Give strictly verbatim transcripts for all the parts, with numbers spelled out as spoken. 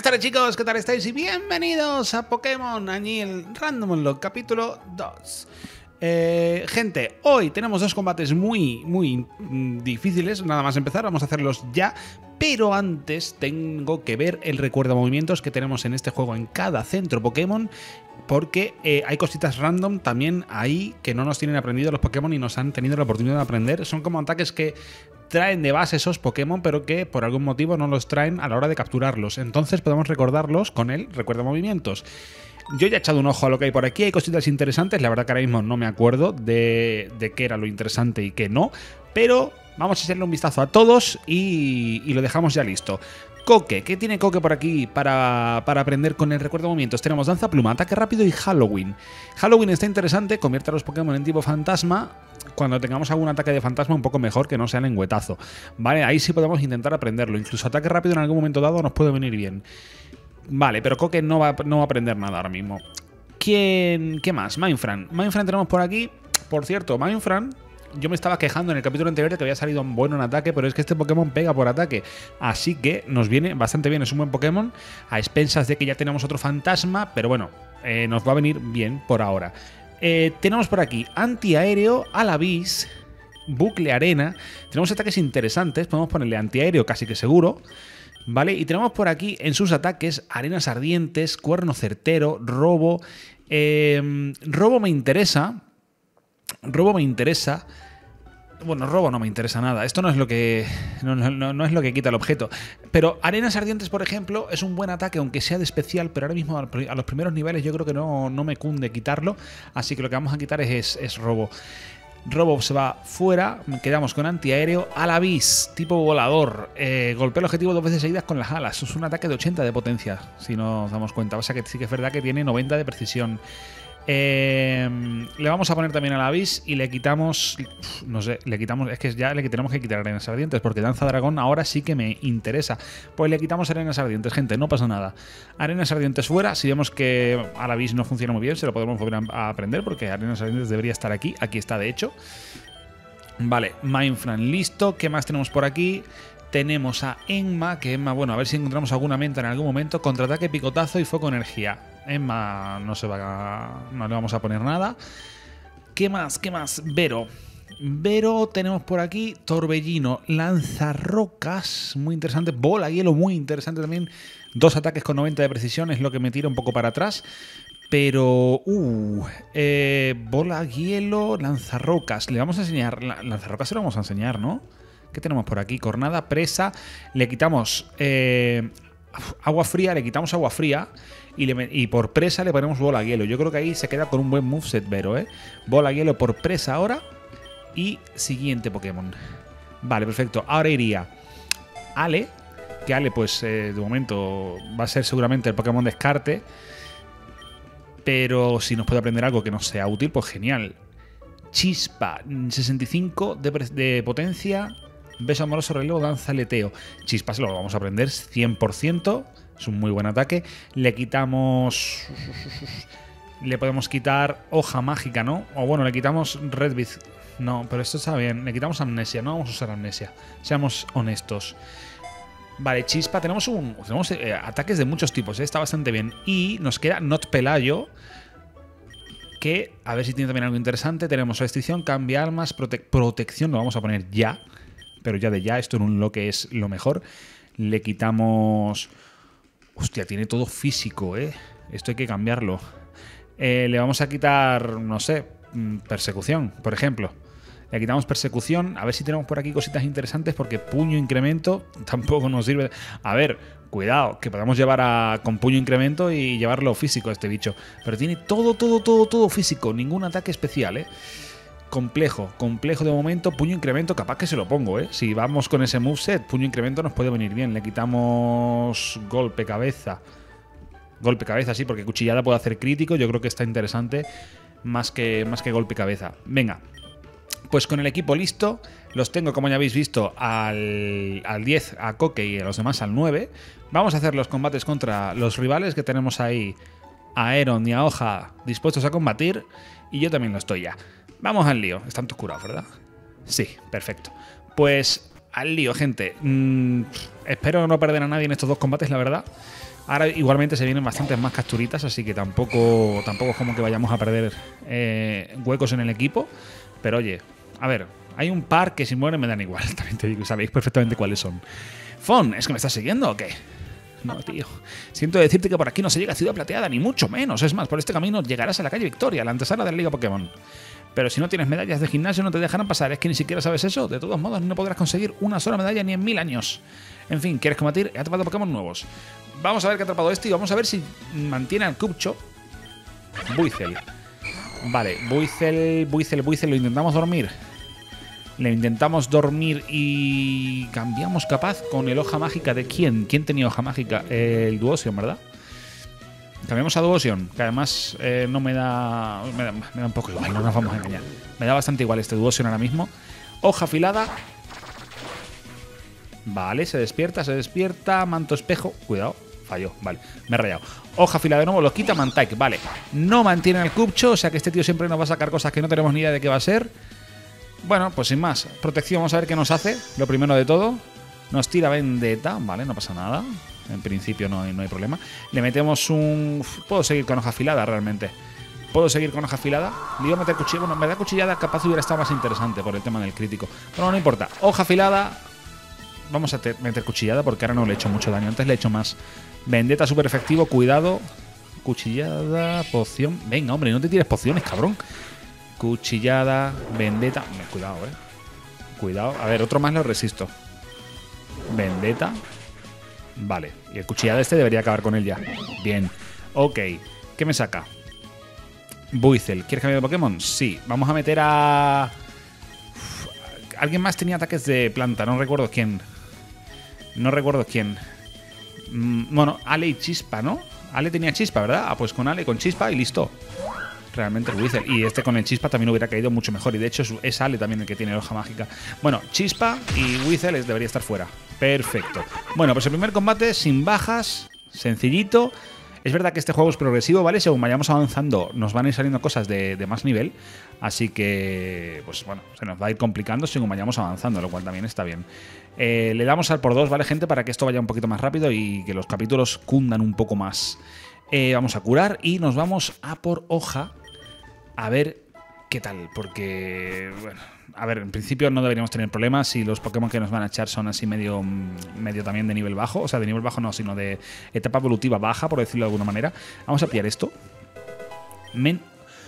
tardes, chicos, ¿qué tal estáis? Y bienvenidos a Pokémon Añil Random Unlock capítulo dos. Eh, gente, hoy tenemos dos combates muy, muy mm, difíciles. Nada más empezar, vamos a hacerlos ya. Pero antes tengo que ver el recuerdo de movimientos que tenemos en este juego en cada centro Pokémon, porque eh, hay cositas random también ahí que no nos tienen aprendido los Pokémon y nos han tenido la oportunidad de aprender. Son como ataques que traen de base esos Pokémon, pero que por algún motivo no los traen a la hora de capturarlos. Entonces podemos recordarlos con el recuerdo de movimientos. Yo ya he echado un ojo a lo que hay por aquí, hay cositas interesantes. La verdad que ahora mismo no me acuerdo de, de qué era lo interesante y qué no, pero vamos a echarle un vistazo a todos y, y lo dejamos ya listo. Coque, ¿qué tiene Coque por aquí para, para aprender con el recuerdo de movimientos? Tenemos Danza Pluma, Ataque Rápido y Halloween. Halloween está interesante, convierte a los Pokémon en tipo fantasma cuando tengamos algún ataque de fantasma un poco mejor que no sea lengüetazo. Vale, ahí sí podemos intentar aprenderlo. Incluso Ataque Rápido en algún momento dado nos puede venir bien. Vale, pero Coque no va, no va a aprender nada ahora mismo. ¿Quién? ¿Qué más? Mainfran. Mainfran tenemos por aquí. Por cierto, Mainfran, yo me estaba quejando en el capítulo anterior de que había salido bueno en ataque, pero es que este Pokémon pega por ataque. Así que nos viene bastante bien, es un buen Pokémon, a expensas de que ya tenemos otro fantasma, pero bueno, eh, nos va a venir bien por ahora. Eh, tenemos por aquí Antiaéreo, Alavis, Bucle Arena. Tenemos ataques interesantes, podemos ponerle Antiaéreo casi que seguro. ¿Vale? Y tenemos por aquí en sus ataques Arenas Ardientes, Cuerno Certero, Robo. Eh, robo me interesa. Robo me interesa. Bueno, Robo no me interesa nada. Esto no es lo que no, no, no es lo que quita el objeto. Pero Arenas Ardientes, por ejemplo, es un buen ataque, aunque sea de especial, pero ahora mismo a los primeros niveles yo creo que no, no me cunde quitarlo. Así que lo que vamos a quitar es, es, es Robo. Robo se va fuera, quedamos con Antiaéreo. Alavis, tipo volador, eh, golpea el objetivo dos veces seguidas con las alas. Es un ataque de ochenta de potencia, si nos damos cuenta. O sea que sí que es verdad que tiene noventa de precisión. Eh, le vamos a poner también a Alavis y le quitamos, no sé, le quitamos, es que ya le tenemos que quitar Arenas Ardientes, porque Danza Dragón ahora sí que me interesa. Pues le quitamos Arenas Ardientes, gente, no pasa nada. Arenas Ardientes fuera. Si vemos que Alavis no funciona muy bien, se lo podemos volver a aprender, porque Arenas Ardientes debería estar aquí. Aquí está, de hecho. Vale, Mainfran listo. ¿Qué más tenemos por aquí? Tenemos a Emma, que Emma, bueno, a ver si encontramos alguna menta en algún momento. Contraataque, picotazo y foco energía. Emma no se va a, no le vamos a poner nada. ¿Qué más? ¿Qué más? Vero. Vero tenemos por aquí Torbellino, Lanzarrocas, muy interesante. Bola Hielo, muy interesante también. Dos ataques con noventa de precisión, es lo que me tira un poco para atrás. Pero, uh, eh, Bola Hielo, Lanzarrocas. Le vamos a enseñar, Lanzarrocas se lo vamos a enseñar, ¿no? ¿Qué tenemos por aquí? Cornada, presa. Le quitamos eh, agua fría, le quitamos agua fría. Y, le, y por presa le ponemos bola hielo. Yo creo que ahí se queda con un buen moveset, Vero, ¿eh? Bola hielo por presa ahora. Y siguiente Pokémon. Vale, perfecto. Ahora iría Ale. Que Ale, pues, eh, de momento va a ser seguramente el Pokémon descarte. Pero si nos puede aprender algo que nos sea útil, pues genial. Chispa, sesenta y cinco de, de potencia. Beso amoroso, relevo, danza, aleteo. Chispa se lo vamos a aprender cien por ciento. Es un muy buen ataque. Le quitamos... Le podemos quitar hoja mágica, ¿no? O bueno, le quitamos Redbit. No, pero esto está bien. Le quitamos amnesia. No vamos a usar amnesia. Seamos honestos. Vale, Chispa. Tenemos, un, tenemos eh, ataques de muchos tipos, ¿eh? Está bastante bien. Y nos queda Not Pelayo. Que, a ver si tiene también algo interesante. Tenemos restricción, cambia armas, prote protección. Lo vamos a poner ya. Pero ya de ya. Esto en un lo que es lo mejor. Le quitamos... Hostia, tiene todo físico, ¿eh? Esto hay que cambiarlo. Eh, le vamos a quitar, no sé, persecución, por ejemplo. Le quitamos persecución. A ver si tenemos por aquí cositas interesantes, porque puño incremento tampoco nos sirve. A ver, cuidado, que podamos llevar a, con puño incremento y llevarlo físico a este bicho. Pero tiene todo, todo, todo, todo físico. Ningún ataque especial, ¿eh? Complejo, complejo de momento. Puño incremento, capaz que se lo pongo, ¿eh? Si vamos con ese moveset, puño incremento nos puede venir bien. Le quitamos golpe cabeza. Golpe cabeza, sí, porque cuchillada puede hacer crítico. Yo creo que está interesante más que, más que golpe cabeza. Venga, pues con el equipo listo. Los tengo, como ya habéis visto, al, al diez a Coque y a los demás al nueve. Vamos a hacer los combates contra los rivales que tenemos ahí. A Aeron y a Hoja dispuestos a combatir. Y yo también lo estoy ya. Vamos al lío. Están todos curados, ¿verdad? Sí, perfecto. Pues al lío, gente. Mm, espero no perder a nadie en estos dos combates, la verdad. Ahora igualmente se vienen bastantes más capturitas, así que tampoco, tampoco es como que vayamos a perder eh, huecos en el equipo. Pero oye, a ver, hay un par que si mueren me dan igual, también te digo, sabéis perfectamente cuáles son. Fon, ¿es que me estás siguiendo o qué? No, tío. Siento decirte que por aquí no se llega a Ciudad Plateada, ni mucho menos. Es más, por este camino llegarás a la calle Victoria, la antesala de la Liga Pokémon. Pero si no tienes medallas de gimnasio no te dejarán pasar. ¿Es que ni siquiera sabes eso? De todos modos, no podrás conseguir una sola medalla ni en mil años. En fin, ¿quieres combatir? He atrapado Pokémon nuevos. Vamos a ver qué ha atrapado este y vamos a ver si mantiene al Cubcho. Buizel. Vale, Buizel, Buizel, Buizel. Lo intentamos dormir. Le intentamos dormir y cambiamos capaz con el hoja mágica de quién. ¿Quién tenía hoja mágica? Eh, el Duosion, ¿verdad? Cambiamos a Duosion, que además eh, no me da, me da... Me da un poco igual, no nos vamos a engañar. Me da bastante igual este Duosion ahora mismo. Hoja afilada. Vale, se despierta, se despierta. Manto espejo. Cuidado, falló, vale, me he rayado. Hoja afilada de nuevo, lo quita Mantike, vale. No mantiene el Cubcho, o sea que este tío siempre nos va a sacar cosas que no tenemos ni idea de qué va a ser. Bueno, pues sin más. Protección, vamos a ver qué nos hace. Lo primero de todo. Nos tira Vendetta, vale, no pasa nada. En principio no hay, no hay problema. Le metemos un... Puedo seguir con hoja afilada realmente. Puedo seguir con hoja afilada. Le iba a meter cuchillada. Bueno, en verdad cuchillada capaz hubiera estado más interesante por el tema del crítico. Pero no importa. Hoja afilada. Vamos a meter cuchillada porque ahora no le he hecho mucho daño. Antes le he hecho más. Vendetta súper efectivo. Cuidado. Cuchillada. Poción. Venga, hombre, no te tires pociones, cabrón. Cuchillada. Vendetta. Cuidado, eh. Cuidado. A ver, otro más lo resisto. Vendetta. Vale. Y el cuchillada este debería acabar con él ya. Bien. Ok. ¿Qué me saca? Buizel. ¿Quieres cambiar de Pokémon? Sí. Vamos a meter a... Uf, alguien más tenía ataques de planta. No recuerdo quién. No recuerdo quién. Mm, bueno, Ale y Chispa, ¿no? Ale tenía Chispa, ¿verdad? Ah, pues con Ale, con Chispa y listo. Realmente el Buizel. Y este con el Chispa también hubiera caído mucho mejor. Y de hecho es Ale también el que tiene la hoja mágica. Bueno, Chispa y Buizel debería estar fuera. Perfecto. Bueno, pues el primer combate sin bajas. Sencillito. Es verdad que este juego es progresivo, ¿vale? Según vayamos avanzando nos van a ir saliendo cosas de, de más nivel. Así que, pues bueno, se nos va a ir complicando según vayamos avanzando, lo cual también está bien. Eh, le damos al por dos, ¿vale, gente? Para que esto vaya un poquito más rápido y que los capítulos cundan un poco más. Eh, vamos a curar y nos vamos a por hoja. A ver qué tal, porque, bueno, a ver, en principio no deberíamos tener problemas si los Pokémon que nos van a echar son así medio, medio también de nivel bajo, o sea, de nivel bajo no, sino de etapa evolutiva baja, por decirlo de alguna manera. Vamos a pillar esto. Men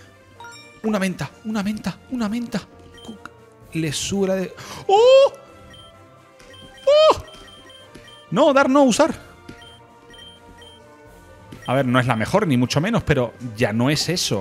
una menta, una menta, una menta. Le sube la de... ¡Oh! ¡Oh! No, dar no usar. A ver, no es la mejor, ni mucho menos, pero ya no es eso.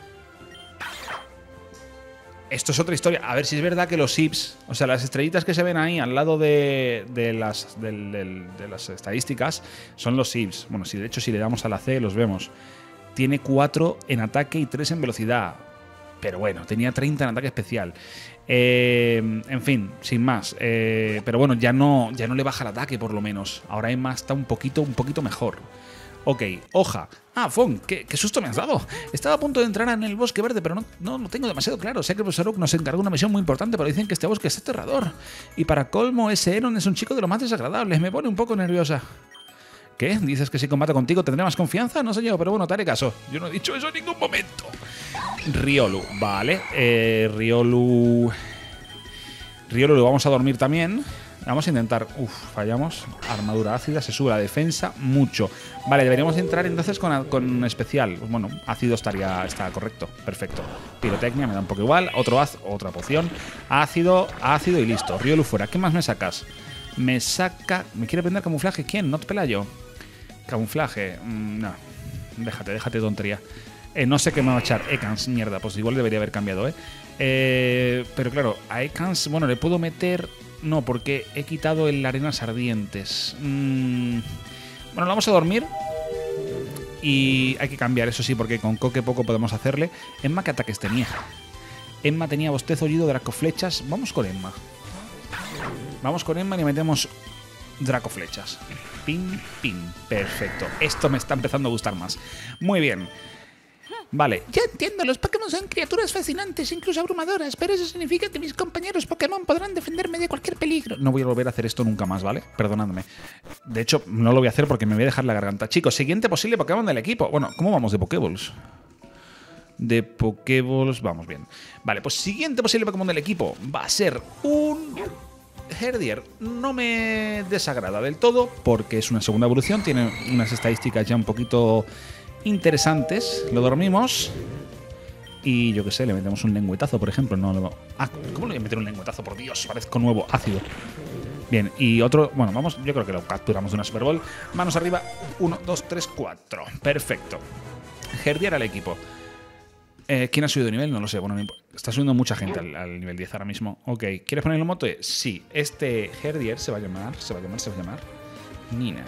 Esto es otra historia. A ver si es verdad que los I Ps, o sea, las estrellitas que se ven ahí al lado de, de, las, de, de, de las estadísticas, son los I Ps. Bueno, si de hecho si le damos a la C los vemos. Tiene cuatro en ataque y tres en velocidad. Pero bueno, tenía treinta en ataque especial. Eh, en fin, sin más. Eh, pero bueno, ya no, ya no le baja el ataque por lo menos. Ahora Emma está un poquito, un poquito mejor. Ok, hoja. Ah, Fon, ¿qué, qué susto me has dado. Estaba a punto de entrar en el bosque verde, pero no, no lo tengo demasiado claro. Sé que el profesor Oak nos encargó una misión muy importante, pero dicen que este bosque es aterrador. Y para colmo, ese Eron es un chico de lo más desagradable. Me pone un poco nerviosa. ¿Qué? ¿Dices que si combato contigo tendré más confianza? No sé yo, pero bueno, te haré caso. Yo no he dicho eso en ningún momento. Riolu, vale. Eh, Riolu... Riolu lo vamos a dormir también. Vamos a intentar... Uf, fallamos. Armadura ácida, se sube la defensa mucho. Vale, deberíamos entrar entonces con, con especial. Bueno, ácido estaría está correcto. Perfecto. Pirotecnia, me da un poco igual. Otro az, otra poción. Ácido, ácido y listo. Riolu fuera. ¿Qué más me sacas? Me saca... ¿Me quiere aprender camuflaje? ¿Quién? ¿Not Pelayo? Camuflaje. Mm, no. Déjate, déjate tontería. Eh, no sé qué me va a echar. Ekans, mierda. Pues igual debería haber cambiado, ¿eh? eh pero claro, a Ekans... Bueno, le puedo meter... No, porque he quitado el arenas ardientes. Mm, bueno, lo vamos a dormir. Y hay que cambiar, eso sí, porque con Coque poco podemos hacerle. Emma, ¿qué ataques tenía? Emma tenía bostezo, oído, dracoflechas. Vamos con Emma. Vamos con Emma y metemos dracoflechas. Pin, pin. Perfecto. Esto me está empezando a gustar más. Muy bien. Vale, ya entiendo, los Pokémon son criaturas fascinantes, incluso abrumadoras, pero eso significa que mis compañeros Pokémon podrán defenderme de cualquier peligro. No voy a volver a hacer esto nunca más, ¿vale? Perdonadme. De hecho, no lo voy a hacer porque me voy a dejar la garganta. Chicos, siguiente posible Pokémon del equipo. Bueno, ¿cómo vamos de Pokéballs? De Pokéballs, vamos bien. Vale, pues siguiente posible Pokémon del equipo va a ser un Herdier. No me desagrada del todo porque es una segunda evolución, tiene unas estadísticas ya un poquito interesantes. Lo dormimos y yo qué sé, le metemos un lengüetazo, por ejemplo. No, no. Ah, ¿cómo le voy a meter un lengüetazo? Por Dios, parezco nuevo, ácido. Bien, y otro, bueno, vamos, yo creo que lo capturamos de una Super Bowl. Manos arriba, uno, dos, tres, cuatro. Perfecto. Herdier al equipo. Eh, ¿Quién ha subido de nivel? No lo sé. Bueno, está subiendo mucha gente al, al nivel diez ahora mismo. Ok, ¿quieres ponerle un mote? Sí. Este Herdier se va a llamar, se va a llamar, se va a llamar Nina.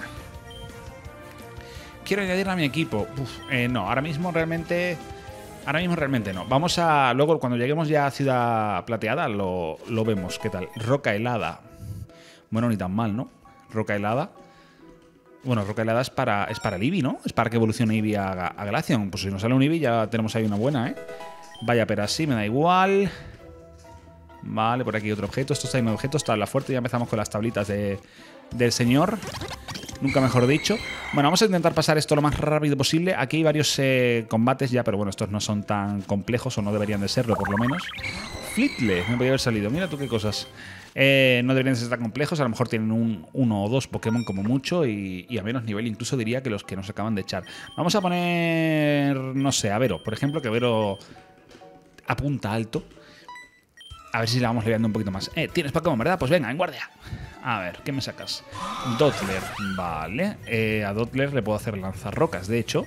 Quiero añadirla a mi equipo. Uf, eh, no, ahora mismo realmente... Ahora mismo realmente no. Vamos a... Luego, cuando lleguemos ya a Ciudad Plateada, lo, lo vemos. ¿Qué tal? Roca helada. Bueno, ni tan mal, ¿no? Roca helada. Bueno, Roca helada es para, es para el Eevee, ¿no? Es para que evolucione Eevee a, a Glaceon. Pues si nos sale un Eevee ya tenemos ahí una buena, ¿eh? Vaya, pero así me da igual. Vale, por aquí otro objeto. Esto está en objetos, tabla fuerte. Ya empezamos con las tablitas de, del señor. Nunca mejor dicho. Bueno, vamos a intentar pasar esto lo más rápido posible. Aquí hay varios eh, combates ya, pero bueno, estos no son tan complejos, o no deberían de serlo, por lo menos. Flitle, me podría haber salido. Mira tú qué cosas. Eh, no deberían ser tan complejos. A lo mejor tienen un, uno o dos Pokémon como mucho. Y, y a menos nivel incluso diría que los que nos acaban de echar. Vamos a poner, no sé, a Vero. Por ejemplo, que Vero apunta alto. A ver si le vamos liando un poquito más. Eh, tienes Pokémon, ¿verdad? Pues venga, en guardia. A ver, ¿qué me sacas? Dottler, vale. Eh, a Dottler le puedo hacer lanzarrocas, de hecho.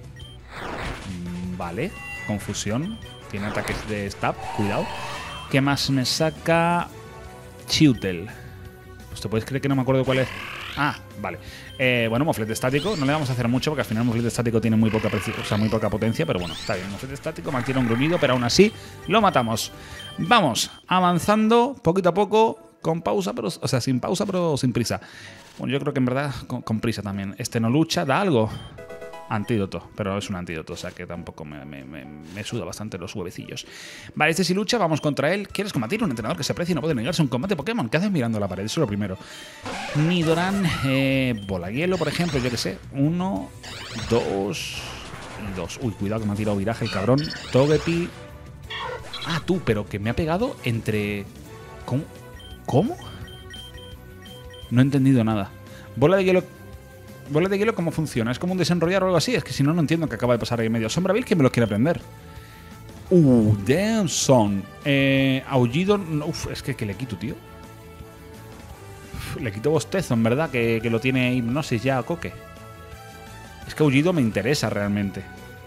Vale, confusión. Tiene ataques de stab, cuidado. ¿Qué más me saca? Chiutel. Pues te puedes creer que no me acuerdo cuál es. Ah, vale. Eh, bueno, moflete estático. No le vamos a hacer mucho porque al final el moflete estático tiene muy poca, o sea, muy poca potencia. Pero bueno, está bien. Moflete estático mantiene un gruñido, pero aún así lo matamos. Vamos avanzando poquito a poco. Con pausa, pero, o sea, sin pausa, pero sin prisa. Bueno, yo creo que en verdad con, con prisa también. Este no lucha, da algo. Antídoto, pero es un antídoto, o sea que tampoco me, me, me, me suda bastante los huevecillos. Vale, este sí lucha, vamos contra él. ¿Quieres combatir? Un entrenador que se aprecia y no puede negarse a un combate Pokémon. ¿Qué haces mirando la pared? Eso es lo primero. Nidoran, eh, bola hielo, por ejemplo, yo que sé. Uno, dos y dos. Uy, cuidado que me ha tirado viraje el cabrón. Togepi. Ah, tú, pero que me ha pegado entre... ¿Cómo? ¿Cómo? No he entendido nada. Bola de hielo. Bola de hielo, ¿cómo funciona? ¿Es como un desenrollar o algo así? Es que si no, no entiendo qué acaba de pasar ahí en medio. Sombra Vil, que me lo quiere aprender. Uh, damn son. Eh, aullido. Uf, es que, que le quito, tío. Uf, le quito bostezo, en verdad, que, que lo tiene hipnosis ya a Coque. Es que aullido me interesa realmente.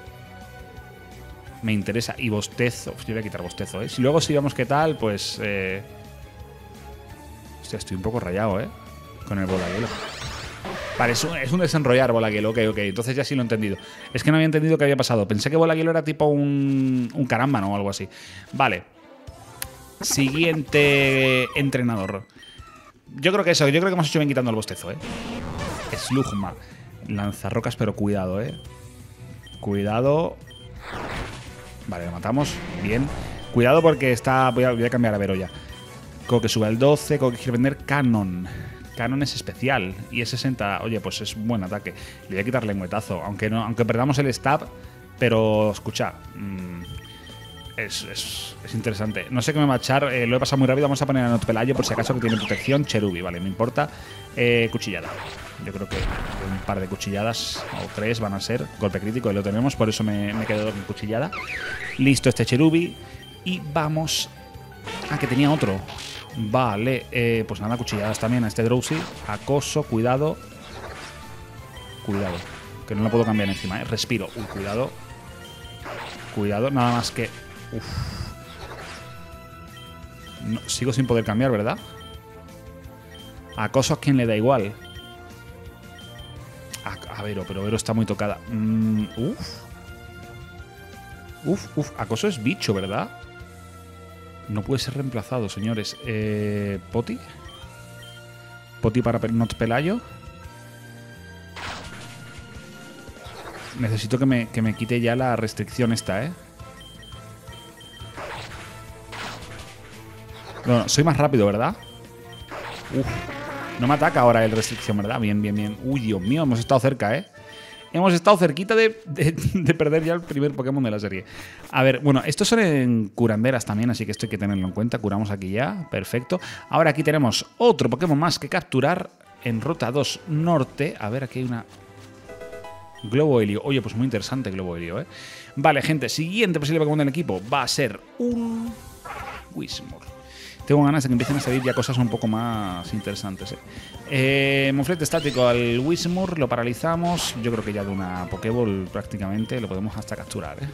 Me interesa. Y bostezo. Uf, yo voy a quitar bostezo, ¿eh? Si luego si vemos qué tal, pues. Eh... Hostia, estoy un poco rayado, ¿eh? Con el bola de hielo. Vale, es un, es un desenrollar bola hielo, ok, ok. Entonces ya sí lo he entendido. Es que no había entendido qué había pasado. Pensé que bola hielo era tipo un, un carámbano o algo así. Vale. Siguiente entrenador. Yo creo que eso, yo creo que hemos hecho bien quitando el bostezo, ¿eh? Slugma. Lanzarrocas, pero cuidado, ¿eh? Cuidado. Vale, lo matamos. Bien. Cuidado porque está... Voy a, voy a cambiar a Vero ya. Coque sube al doce, Coque quiere vender Canon. Canon es especial y es sesenta. Oye, pues es un buen ataque. Le voy a quitar lengüetazo, aunque no, aunque perdamos el stab. Pero escucha, mmm, es, es, es interesante. No sé qué me va a echar, eh, lo he pasado muy rápido. Vamos a poner a Notpelayo por si acaso, que tiene protección. Cherubi, vale, me importa. eh, Cuchillada. Yo creo que un par de cuchilladas o tres van a ser. Golpe crítico y lo tenemos, por eso me, me quedo con cuchillada. Listo este Cherubi. Y vamos... Ah, que tenía otro. Vale, eh, pues nada, cuchilladas también a este Drowsy. Acoso, cuidado. Cuidado, que no lo puedo cambiar encima, ¿eh? Respiro, uy, cuidado. Cuidado, nada más que... Uf. No, sigo sin poder cambiar, ¿verdad? Acoso a quien le da igual. A, a Vero, pero Vero está muy tocada. Mm, uf. Uf, uf, acoso es bicho, ¿verdad? No puede ser reemplazado, señores. Eh, Poti. Poti para Notpelayo. Necesito que me, que me quite ya la restricción esta, ¿eh? Bueno, soy más rápido, ¿verdad? Uf. No me ataca ahora el restricción, ¿verdad? Bien, bien, bien. Uy, Dios mío, hemos estado cerca, ¿eh? Hemos estado cerquita de, de, de perder ya el primer Pokémon de la serie. A ver, bueno, estos son en curanderas también, así que esto hay que tenerlo en cuenta. Curamos aquí ya, perfecto. Ahora aquí tenemos otro Pokémon más que capturar en Ruta dos Norte. A ver, aquí hay una... Globo Helio. Oye, pues muy interesante Globo Helio, ¿eh? Vale, gente, siguiente posible Pokémon del equipo va a ser un... Whismur. Tengo ganas de que empiecen a salir ya cosas un poco más interesantes, ¿eh? Eh, Muflete estático al Whismur, lo paralizamos. Yo creo que ya de una Pokéball prácticamente lo podemos hasta capturar, ¿eh?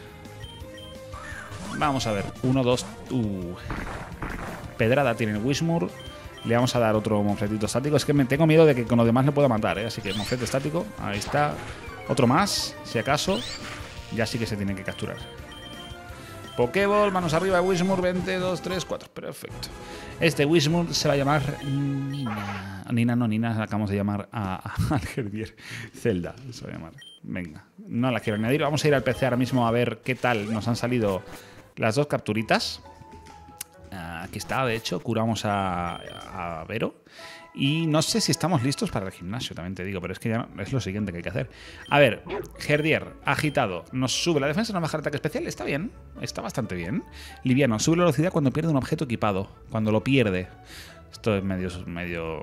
Vamos a ver. Uno, dos... Uh. Pedrada tiene el Whismur. Le vamos a dar otro Mufletito estático. Es que me tengo miedo de que con los demás le pueda matar, ¿eh? Así que Muflete estático. Ahí está. Otro más, si acaso. Ya sí que se tiene que capturar. Pokéball, manos arriba, Whismur, veinte, dos, tres, cuatro. Perfecto. Este Whismur se va a llamar Nina. Nina no, Nina la acabamos de llamar a, a, al Herdier. Zelda se va a llamar. Venga, no la quiero añadir. Vamos a ir al P C ahora mismo a ver qué tal nos han salido las dos capturitas. Uh, aquí está, de hecho, curamos a, a Vero. Y no sé si estamos listos para el gimnasio, también te digo, pero es que ya no, es lo siguiente que hay que hacer. A ver, Herdier, agitado, nos sube la defensa, nos baja el ataque especial, está bien, está bastante bien. Liviano, sube la velocidad cuando pierde un objeto equipado, cuando lo pierde. Esto es medio, medio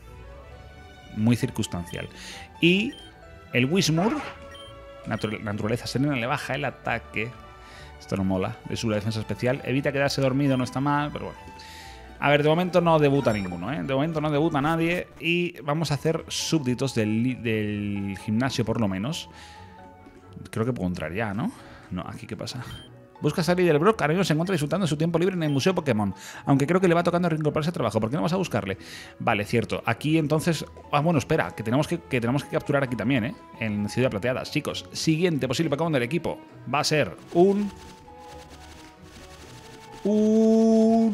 muy circunstancial. Y el Whismur, naturaleza serena, le baja el ataque. Esto no mola, le sube la defensa especial, evita quedarse dormido, no está mal, pero bueno. A ver, de momento no debuta ninguno, ¿eh? De momento no debuta nadie y vamos a hacer súbditos del, del gimnasio por lo menos. Creo que puedo entrar ya, ¿no? No, aquí ¿qué pasa? Busca salir del Brock, ahora mismo se encuentra disfrutando de su tiempo libre en el Museo Pokémon. Aunque creo que le va tocando reincorporarse al trabajo. ¿Por qué no vas a buscarle? Vale, cierto. Aquí entonces... Ah, bueno, espera, que tenemos que, que tenemos que capturar aquí también, ¿eh? En Ciudad Plateada. Chicos, siguiente posible Pokémon del equipo va a ser un... Un...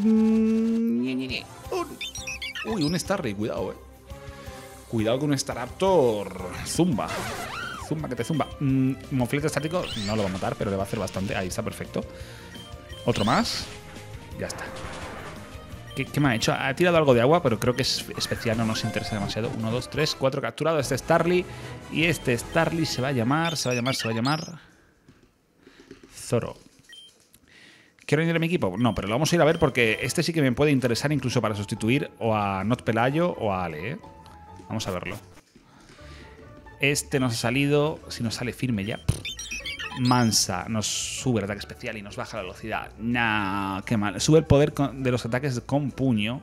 un... Uy, un Starry, cuidado, eh. Cuidado con un Staraptor. Zumba. Zumba, que te zumba. Mm, Moflete estático no lo va a matar, pero le va a hacer bastante. Ahí está, perfecto. Otro más. Ya está. ¿Qué, qué me ha hecho? Ha tirado algo de agua, pero creo que es especial, no nos interesa demasiado. Uno, dos, tres, cuatro capturado. Este Starly. Y este Starly se va a llamar, se va a llamar, se va a llamar... Zoro. ¿Quiero añadir a mi equipo? No, pero lo vamos a ir a ver porque este sí que me puede interesar incluso para sustituir o a Not Pelayo o a Ale, ¿eh? Vamos a verlo. Este nos ha salido... Si nos sale firme ya... Mansa. Nos sube el ataque especial y nos baja la velocidad. Nah, qué mal. Sube el poder de los ataques con puño.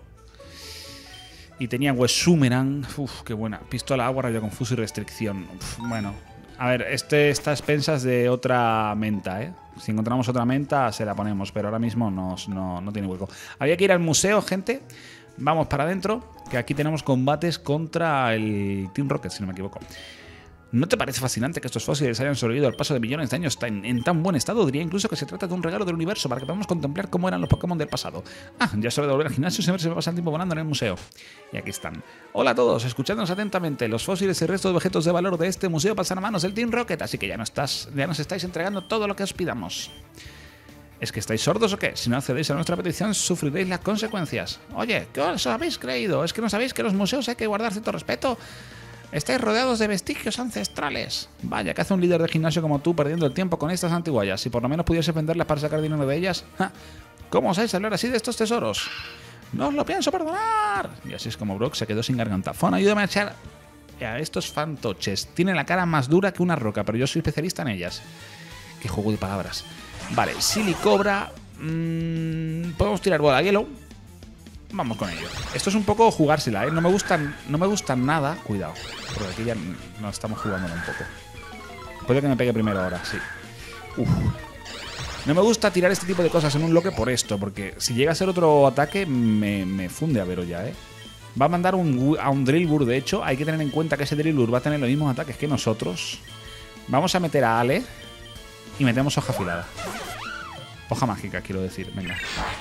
Y tenía Wesumeran. Uf, qué buena. Pistola, agua, rayo confuso y restricción. Uf, bueno... A ver, este está a expensas de otra menta, ¿eh? Si encontramos otra menta, se la ponemos, pero ahora mismo no, no, no tiene hueco. Había que ir al museo, gente. Vamos para adentro, que aquí tenemos combates contra el Team Rocket, si no me equivoco. ¿No te parece fascinante que estos fósiles hayan sobrevivido al paso de millones de años en, en tan buen estado? Diría incluso que se trata de un regalo del universo para que podamos contemplar cómo eran los Pokémon del pasado. Ah, ya es hora de volver al gimnasio y saber si me pasa el tiempo volando en el museo. Y aquí están. Hola a todos, escuchándonos atentamente. Los fósiles y restos de objetos de valor de este museo pasan a manos del Team Rocket, así que ya, no estás, ya nos estáis entregando todo lo que os pidamos. ¿Es que estáis sordos o qué? Si no accedéis a nuestra petición, sufriréis las consecuencias. Oye, ¿qué os habéis creído? ¿Es que no sabéis que en los museos hay que guardar cierto respeto? Estáis rodeados de vestigios ancestrales. Vaya, ¿qué hace un líder de gimnasio como tú perdiendo el tiempo con estas antiguallas? Si por lo menos pudiese venderlas para sacar dinero de ellas. ¡Ja! ¿Cómo osáis hablar así de estos tesoros? ¡No os lo pienso perdonar! Y así es como Brock se quedó sin garganta. Fon, ayúdame a echar a estos fantoches. Tienen la cara más dura que una roca, pero yo soy especialista en ellas. Qué juego de palabras. Vale, Silicobra. Mmm, Podemos tirar bola a hielo. Vamos con ello. Esto es un poco jugársela, ¿eh? No me gustan, no me gustan nada. Cuidado, porque aquí ya nos estamos jugándola un poco. Puede que me pegue primero ahora, sí. Uf. No me gusta tirar este tipo de cosas en un bloque por esto, porque si llega a ser otro ataque me, me funde a Vero ya, ¿eh? Va a mandar un, a un Drillbur, de hecho. Hay que tener en cuenta que ese Drillbur va a tener los mismos ataques que nosotros. Vamos a meter a Ale y metemos hoja afilada. Hoja mágica, quiero decir. Venga.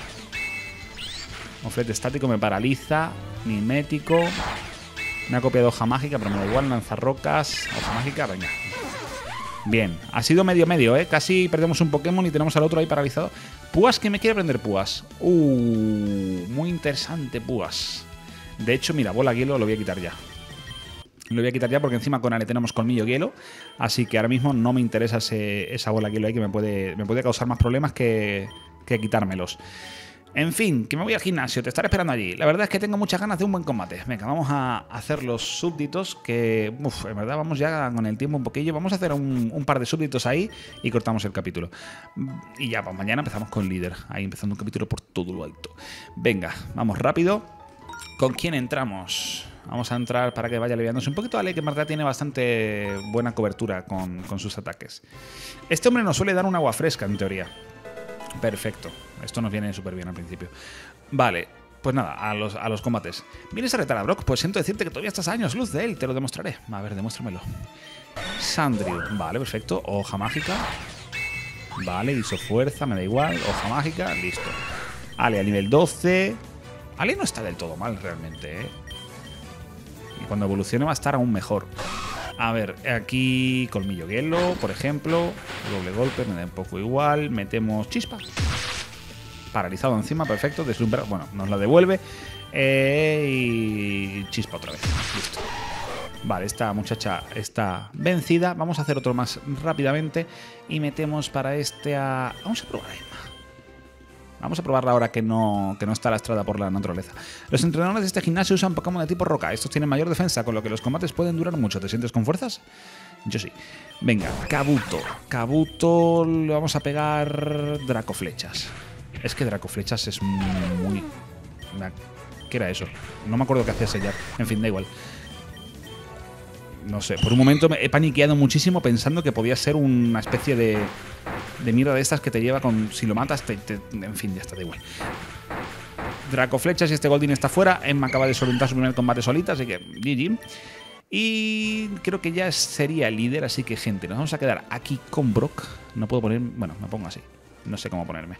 Moflete estático me paraliza. Mimético. Me ha copiado hoja mágica, pero me da igual. Lanzarrocas. Hoja mágica, venga. Bien, ha sido medio medio, ¿eh? Casi perdemos un Pokémon y tenemos al otro ahí paralizado. Púas, que me quiere aprender Púas. Uh, muy interesante Púas. De hecho, mira, bola hielo lo voy a quitar ya. Lo voy a quitar ya porque encima con Ale tenemos colmillo hielo. Así que ahora mismo no me interesa ese, esa bola hielo ahí que me puede, me puede causar más problemas que, que quitármelos. En fin, que me voy al gimnasio, te estaré esperando allí. La verdad es que tengo muchas ganas de un buen combate. Venga, vamos a hacer los súbditos que, uf, en verdad vamos ya con el tiempo un poquillo. Vamos a hacer un, un par de súbditos ahí y cortamos el capítulo. Y ya, pues mañana empezamos con líder. Ahí empezando un capítulo por todo lo alto. Venga, vamos rápido. ¿Con quién entramos? Vamos a entrar para que vaya aliviándose un poquito. Ale, que en verdad tiene bastante buena cobertura con, con sus ataques. Este hombre nos suele dar un agua fresca, en teoría. Perfecto. Esto nos viene súper bien al principio. Vale, pues nada, a los, a los combates. ¿Vienes a retar a Brock? Pues siento decirte que todavía estás a años luz de él. Te lo demostraré. A ver, demuéstramelo. Sandrew. Vale, perfecto. Hoja mágica. Vale, hizo fuerza, me da igual. Hoja mágica, listo. Ale, a nivel doce. Ale no está del todo mal realmente, ¿eh? Y cuando evolucione va a estar aún mejor. A ver, aquí colmillo hielo, por ejemplo. Doble golpe, me da un poco igual. Metemos chispa. Paralizado encima, perfecto. Deslumbra, bueno, nos la devuelve. Eh, y chispa otra vez. Listo. Vale, esta muchacha está vencida. Vamos a hacer otro más rápidamente. Y metemos para este a... Vamos a probar a Emma. Vamos a probarla ahora que no, que no está lastrada por la naturaleza. Los entrenadores de este gimnasio usan Pokémon de tipo roca. Estos tienen mayor defensa, con lo que los combates pueden durar mucho. ¿Te sientes con fuerzas? Yo sí. Venga, Kabuto. Kabuto le vamos a pegar Dracoflechas. Es que Dracoflechas es muy... ¿Qué era eso? No me acuerdo qué hacía sellar. En fin, da igual. No sé, por un momento me he paniqueado muchísimo pensando que podía ser una especie de... de mierda de estas que te lleva con... Si lo matas, te, te, en fin, ya está, da igual. Dracoflechas y este Goldeen está fuera. Emma acaba de solventar su primer combate solita, así que G G. Y creo que ya sería el líder, así que, gente, nos vamos a quedar aquí con Brock. No puedo poner... Bueno, me pongo así. No sé cómo ponerme.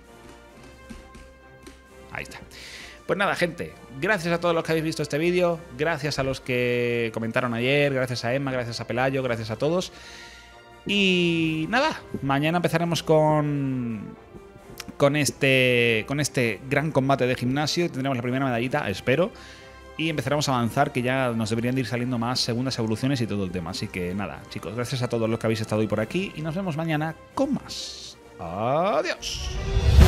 Ahí está. Pues nada, gente, gracias a todos los que habéis visto este vídeo, gracias a los que comentaron ayer, gracias a Emma, gracias a Pelayo, gracias a todos. Y nada, mañana empezaremos con, con, este, con este gran combate de gimnasio. Tendremos la primera medallita, espero. Y empezaremos a avanzar, que ya nos deberían de ir saliendo más segundas evoluciones y todo el tema. Así que nada, chicos, gracias a todos los que habéis estado hoy por aquí y nos vemos mañana con más. Adiós.